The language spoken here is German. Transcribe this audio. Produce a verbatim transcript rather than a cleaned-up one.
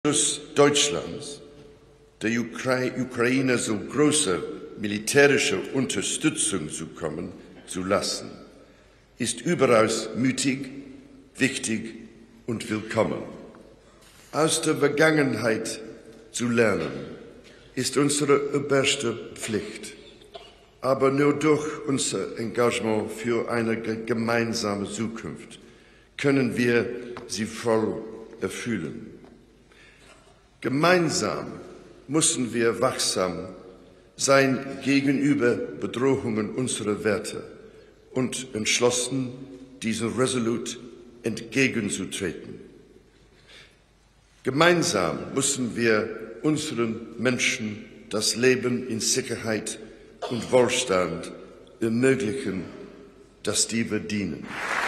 Deutschlands der Ukraine so große militärische Unterstützung zukommen zu lassen, ist überaus mütig, wichtig und willkommen. Aus der Vergangenheit zu lernen, ist unsere oberste Pflicht. Aber nur durch unser Engagement für eine gemeinsame Zukunft können wir sie voll erfüllen. Gemeinsam müssen wir wachsam sein gegenüber Bedrohungen unserer Werte und entschlossen, diesen resolut entgegenzutreten. Gemeinsam müssen wir unseren Menschen das Leben in Sicherheit und Wohlstand ermöglichen, das die verdienen.